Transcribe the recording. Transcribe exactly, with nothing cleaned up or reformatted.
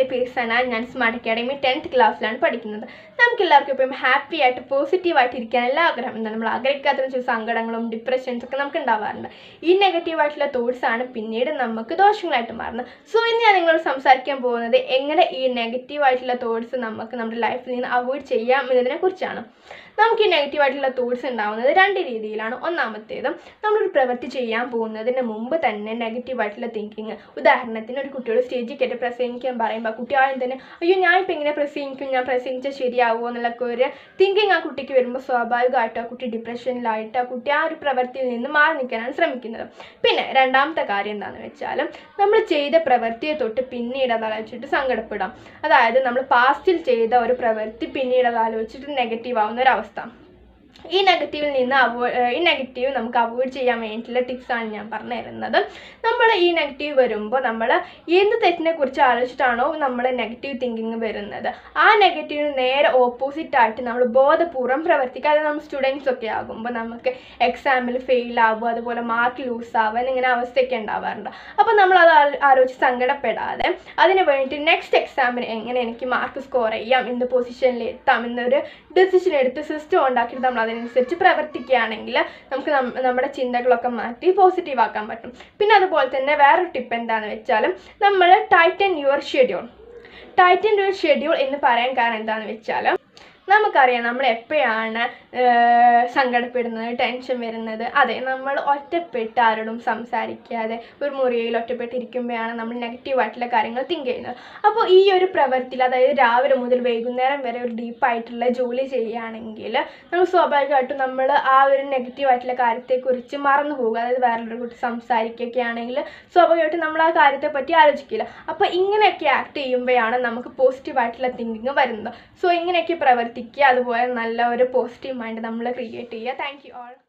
Persona. ഞാൻ smart academy tenth ക്ലാസ്സിലാണ് പഠിക്കുന്നത്. നമുക്ക് എല്ലാവർക്കും ഇപ്പം ഹാപ്പി ആയിട്ട് പോസിറ്റീവായിട്ട് ഇരിക്കാനുള്ള ആഗ്രഹം. എന്നാൽ നമ്മൾ ആഗ്രഹിക്കാത്ത ചില സങ്കടങ്ങളും ഡിപ്രഷൻസ് ഒക്കെ നമുക്ക് ഉണ്ടാവാറുണ്ട്. ഈ നെഗറ്റീവായിട്ടുള്ള തോട്ട്സാണ് പിന്നീട് നമുക്ക് ദോഷങ്ങളായിട്ട് മാറുന്നത്. സോ ഇന്ന് ഞാൻ നിങ്ങളോട് സംസാരിക്കാൻ പോകുന്നത് എങ്ങനെ ഈ നെഗറ്റീവായിട്ടുള്ള തോട്ട്സ് നമുക്ക് നമ്മുടെ ലൈഫിൽ നിന്ന് അവോയ്ഡ് ചെയ്യാം എന്നതിനെ കുറിച്ചാണ്. നമുക്ക് ഈ നെഗറ്റീവായിട്ടുള്ള തോട്ട്സ് ഉണ്ടാകുന്നത് രണ്ട് രീതിയിലാണ്. ഒന്നാമത്തേതും നമ്മളൊരു പ്രവൃത്തി ചെയ്യാൻ പോകുന്നതിന് മുമ്പ് തന്നെ നെഗറ്റീവായിട്ടുള്ള തിങ്കിങ്. ഉദാഹരണത്തിന് ഒരു കുട്ടിയോട് സ്റ്റേജിൽ കയറ്റി പ്രസംഗിക്കാൻ പറയുമ്പോൾ ആ കുട്ടി ആദ്യം തന്നെ അയ്യോ ഞാൻ ഇപ്പം ഇങ്ങനെ പ്രസംഗിക്കും, ഞാൻ പ്രസംഗിച്ചാൽ ശരിയാവുമോ എന്നുള്ളൊക്കെ ഒരു തിങ്കിങ് ആ കുട്ടിക്ക് വരുമ്പോൾ സ്വാഭാവികമായിട്ടും ആ കുട്ടി ഡിപ്രഷനിലായിട്ട് ആ കുട്ടി ആ ഒരു പ്രവൃത്തിയിൽ നിന്ന് മാറി നിൽക്കാനാണ് ശ്രമിക്കുന്നത്. പിന്നെ രണ്ടാമത്തെ കാര്യം എന്താണെന്ന് വെച്ചാൽ നമ്മൾ ചെയ്ത പ്രവൃത്തിയെ തൊട്ട് പിന്നീട് അത് ആലോചിച്ചിട്ട് സങ്കടപ്പെടാം. അതായത് നമ്മൾ പാസ്റ്റിൽ ചെയ്ത ഒരു പ്രവൃത്തി പിന്നീട് അത് ആലോചിച്ചിട്ട് നെഗറ്റീവ് ആവുന്ന ഒരവസ്ഥ. ഈ നെഗറ്റീവിൽ നിന്ന് അവോ ഈ നെഗറ്റീവ് നമുക്ക് അവോയ്ഡ് ചെയ്യാൻ വേണ്ടിയിട്ടുള്ള ടിപ്സാണ് ഞാൻ പറഞ്ഞു തരുന്നത്. നമ്മൾ ഈ നെഗറ്റീവ് വരുമ്പോൾ നമ്മൾ എന്ത് തെറ്റിനെ കുറിച്ച് ആലോചിച്ചിട്ടാണോ നമ്മൾ നെഗറ്റീവ് തിങ്കിങ് വരുന്നത്, ആ നെഗറ്റീവിന് നേരെ ഓപ്പോസിറ്റായിട്ട് നമ്മൾ ബോധപൂർവ്വം പ്രവർത്തിക്കുക. അത് നമ്മൾ സ്റ്റുഡൻസ് ഒക്കെ ആകുമ്പോൾ നമുക്ക് എക്സാമിൽ ഫെയിൽ ആവുക, അതുപോലെ മാർക്ക് ലൂസ് ആവുക എന്നിങ്ങനെ അവസ്ഥയൊക്കെ ഉണ്ടാവാറുണ്ട്. അപ്പോൾ നമ്മൾ അത് ആലോചിച്ച് സങ്കടപ്പെടാതെ അതിന് വേണ്ടിയിട്ട് നെക്സ്റ്റ് എക്സാമിന് എങ്ങനെ എനിക്ക് മാർക്ക് സ്കോർ ചെയ്യാം, എന്ത് പൊസിഷനിൽ എത്താം എന്നൊരു ഡിസിഷൻ എടുത്ത് സിസ്റ്റം ഉണ്ടാക്കിയിട്ട് നമ്മൾ അതിനനുസരിച്ച് പ്രവർത്തിക്കുകയാണെങ്കിൽ നമുക്ക് നമ്മുടെ ചിന്തകളൊക്കെ മാറ്റി പോസിറ്റീവ് ആക്കാൻ പറ്റും. പിന്നെ അതുപോലെ തന്നെ വേറൊരു ടിപ്പ് എന്താണെന്ന് വെച്ചാൽ നമ്മൾ tighten your schedule. Tighten your schedule എന്ന് പറയാൻ കാരണം എന്താണെന്ന് വെച്ചാൽ നമുക്കറിയാം നമ്മൾ എപ്പോഴാണ് സങ്കടപ്പെടുന്നത്, ടെൻഷൻ വരുന്നത്. അതെ, നമ്മൾ ഒറ്റപ്പെട്ട് ആരോടും സംസാരിക്കാതെ ഒരു മുറിയിൽ ഒറ്റപ്പെട്ടിരിക്കുമ്പോഴാണ് നമ്മൾ നെഗറ്റീവായിട്ടുള്ള കാര്യങ്ങൾ തിങ്ക് ചെയ്യുന്നത്. അപ്പോൾ ഈ ഒരു പ്രവൃത്തിയിൽ, അതായത് രാവിലെ മുതൽ വൈകുന്നേരം വരെ ഒരു ഡീപ്പായിട്ടുള്ള ജോലി ചെയ്യുകയാണെങ്കിൽ നമ്മൾ സ്വാഭാവികമായിട്ടും നമ്മൾ ആ ഒരു നെഗറ്റീവായിട്ടുള്ള കാര്യത്തെക്കുറിച്ച് മറന്നു പോകുക. അതായത് വേറൊരു കുട്ടി സംസാരിക്കുകയൊക്കെ ആണെങ്കിൽ സ്വാഭാവികമായിട്ടും നമ്മൾ ആ കാര്യത്തെ പറ്റി ആലോചിക്കില്ല. അപ്പോൾ ഇങ്ങനെയൊക്കെ ആക്ട് ചെയ്യുമ്പോഴാണ് നമുക്ക് പോസിറ്റീവായിട്ടുള്ള തിങ്കിങ് വരുന്നത്. സോ ഇങ്ങനെയൊക്കെ പ്രവർത്തി അതുപോലെ നല്ല ഒരു പോസിറ്റീവ് മൈൻഡ് നമ്മൾ ക്രിയേറ്റ് ചെയ്യുക. Thank you all.